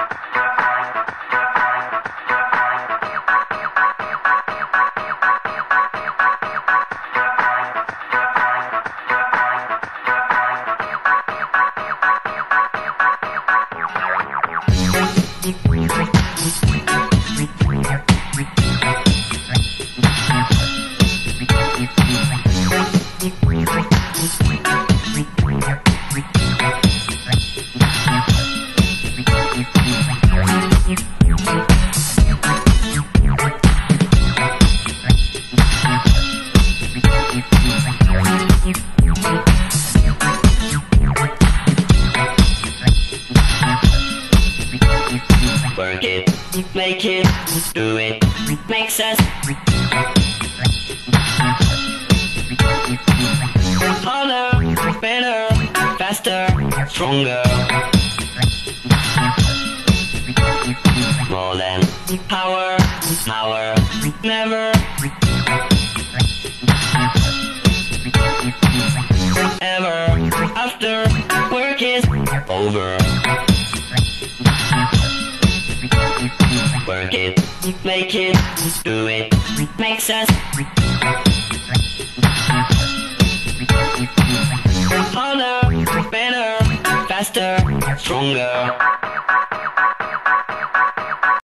Work it, make it, do it, makes us harder, better, faster, stronger. More than power, power, never ever after work is over. Work it, make it, do it, makes us harder, better, faster, stronger.